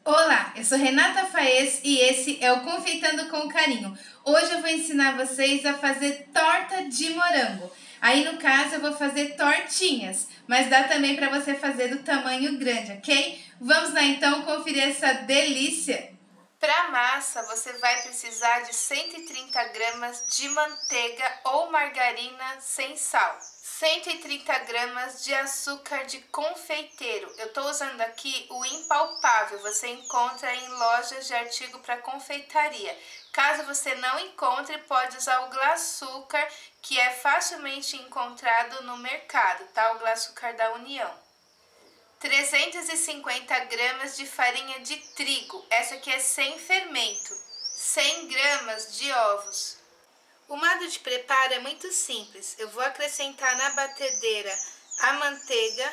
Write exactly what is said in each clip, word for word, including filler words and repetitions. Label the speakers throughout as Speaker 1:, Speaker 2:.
Speaker 1: Olá, eu sou Renata Faes e esse é o Confeitando com Carinho. Hoje eu vou ensinar vocês a fazer torta de morango. Aí no caso eu vou fazer tortinhas, mas dá também para você fazer do tamanho grande, ok? Vamos lá então conferir essa delícia. Para a massa você vai precisar de cento e trinta gramas de manteiga ou margarina sem sal. cento e trinta gramas de açúcar de confeiteiro. Eu estou usando aqui o impalpável, você encontra em lojas de artigo para confeitaria. Caso você não encontre, pode usar o Glacúcar, que é facilmente encontrado no mercado, tá? O Glacúcar da União. trezentos e cinquenta gramas de farinha de trigo, essa aqui é sem fermento. cem gramas de ovos. O modo de preparo é muito simples. Eu vou acrescentar na batedeira a manteiga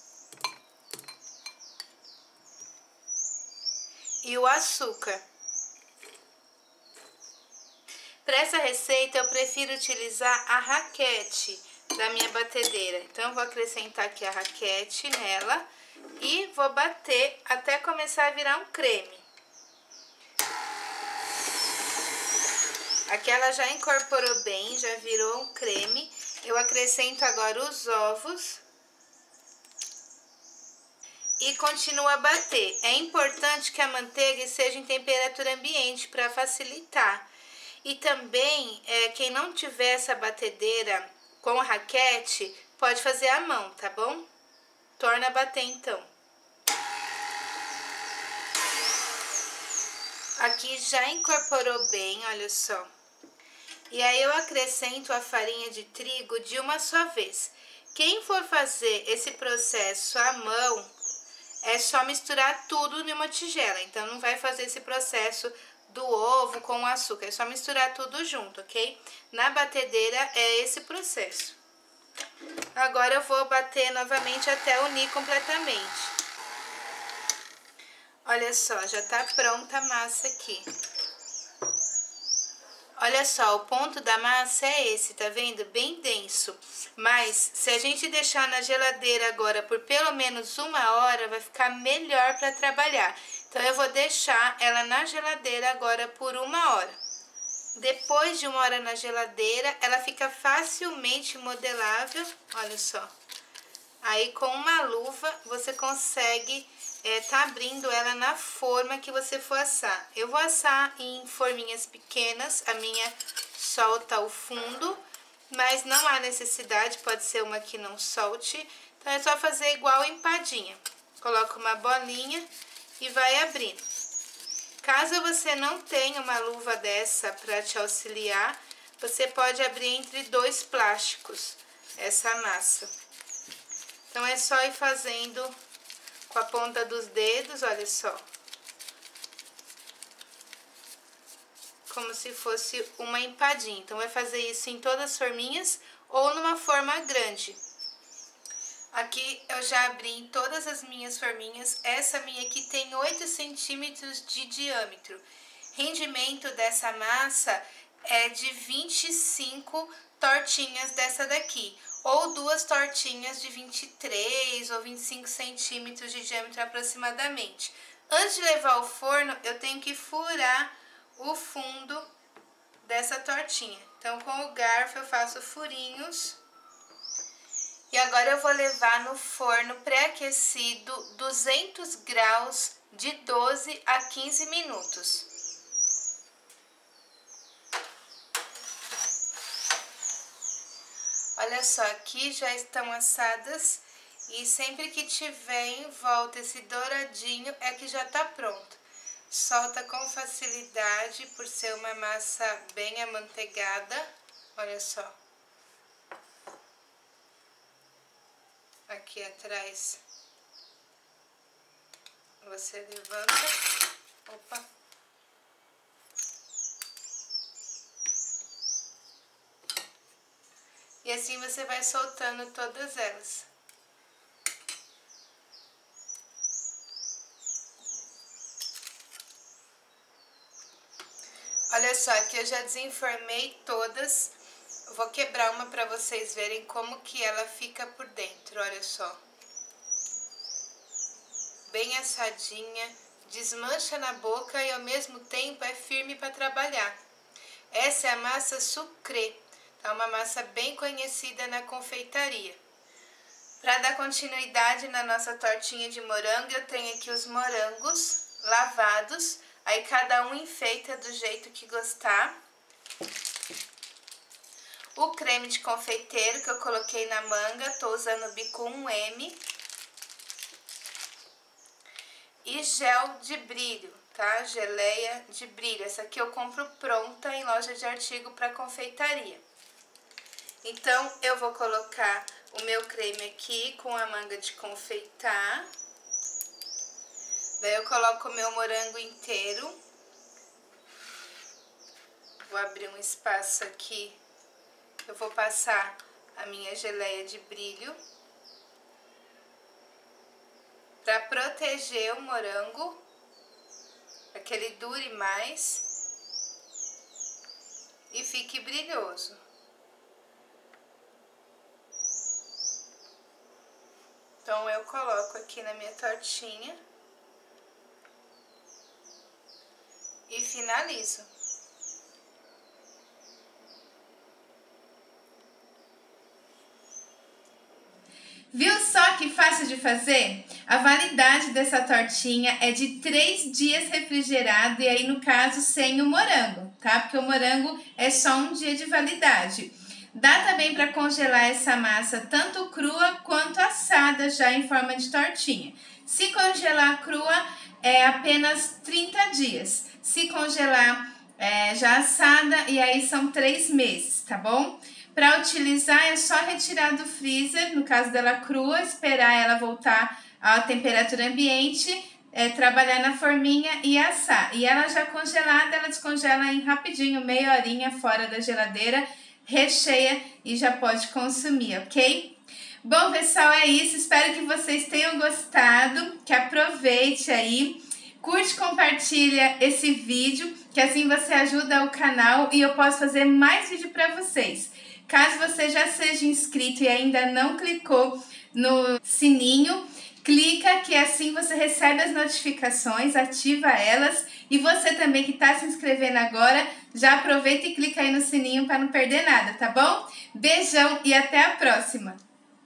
Speaker 1: e o açúcar. Para essa receita eu prefiro utilizar a raquete da minha batedeira. Então eu vou acrescentar aqui a raquete nela e vou bater até começar a virar um creme. Aqui ela já incorporou bem, já virou um creme. Eu acrescento agora os ovos e continuo a bater. É importante que a manteiga esteja em temperatura ambiente para facilitar. E também, é, quem não tiver essa batedeira com raquete, pode fazer à mão, tá bom? Torna a bater então. Aqui já incorporou bem, olha só. E aí eu acrescento a farinha de trigo de uma só vez. Quem for fazer esse processo à mão, é só misturar tudo em uma tigela. Então não vai fazer esse processo do ovo com o açúcar, é só misturar tudo junto, ok? Na batedeira é esse processo. Agora eu vou bater novamente até unir completamente. Olha só, já tá pronta a massa aqui. Olha só, o ponto da massa é esse, tá vendo? Bem denso. Mas se a gente deixar na geladeira agora por pelo menos uma hora, vai ficar melhor para trabalhar. Então eu vou deixar ela na geladeira agora por uma hora. Depois de uma hora na geladeira, ela fica facilmente modelável, olha só. Aí com uma luva você consegue é, tá abrindo ela na forma que você for assar. Eu vou assar em forminhas pequenas, a minha solta o fundo, mas não há necessidade, pode ser uma que não solte. Então é só fazer igual empadinha. Coloca uma bolinha e vai abrindo. Caso você não tenha uma luva dessa para te auxiliar, você pode abrir entre dois plásticos essa massa. Então é só ir fazendo com a ponta dos dedos, olha só. Como se fosse uma empadinha. Então vai fazer isso em todas as forminhas ou numa forma grande. Aqui eu já abri em todas as minhas forminhas. Essa minha aqui tem oito centímetros de diâmetro. Rendimento dessa massa é de vinte e cinco tortinhas dessa daqui. Ou duas tortinhas de vinte e três ou vinte e cinco centímetros de diâmetro aproximadamente. Antes de levar ao forno, eu tenho que furar o fundo dessa tortinha. Então, com o garfo eu faço furinhos. E agora eu vou levar no forno pré-aquecido duzentos graus de doze a quinze minutos. Olha só, aqui já estão assadas e sempre que tiver em volta esse douradinho é que já tá pronto. Solta com facilidade por ser uma massa bem amanteigada, olha só. Aqui atrás você levanta, opa. E assim você vai soltando todas elas. Olha só, aqui eu já desenformei todas. Eu vou quebrar uma para vocês verem como que ela fica por dentro, olha só. Bem assadinha, desmancha na boca e ao mesmo tempo é firme para trabalhar. Essa é a massa sucré, é uma massa bem conhecida na confeitaria. Para dar continuidade na nossa tortinha de morango, eu tenho aqui os morangos lavados, aí cada um enfeita do jeito que gostar. O creme de confeiteiro que eu coloquei na manga, estou usando o bico um M. E gel de brilho, tá? Geleia de brilho. Essa aqui eu compro pronta em loja de artigo para confeitaria. Então, eu vou colocar o meu creme aqui com a manga de confeitar. Daí eu coloco o meu morango inteiro. Vou abrir um espaço aqui. Eu vou passar a minha geleia de brilho para proteger o morango, para que ele dure mais e fique brilhoso. Então eu coloco aqui na minha tortinha e finalizo. Viu só que fácil de fazer? A validade dessa tortinha é de três dias refrigerado e aí no caso sem o morango, tá? Porque o morango é só um dia de validade. Dá também para congelar essa massa tanto crua quanto assada já em forma de tortinha. Se congelar crua é apenas trinta dias. Se congelar é, já assada e aí são três meses, tá bom? Para utilizar é só retirar do freezer, no caso dela crua, esperar ela voltar à temperatura ambiente, é, trabalhar na forminha e assar. E ela já congelada, ela descongela em rapidinho, meia horinha fora da geladeira, recheia e já pode consumir, ok? Bom, pessoal, é isso. Espero que vocês tenham gostado, que aproveite aí. Curte, compartilha esse vídeo, que assim você ajuda o canal e eu posso fazer mais vídeo para vocês. Caso você já seja inscrito e ainda não clicou no sininho, clica que assim você recebe as notificações, ativa elas. E você também que está se inscrevendo agora, já aproveita e clica aí no sininho para não perder nada, tá bom? Beijão e até a próxima!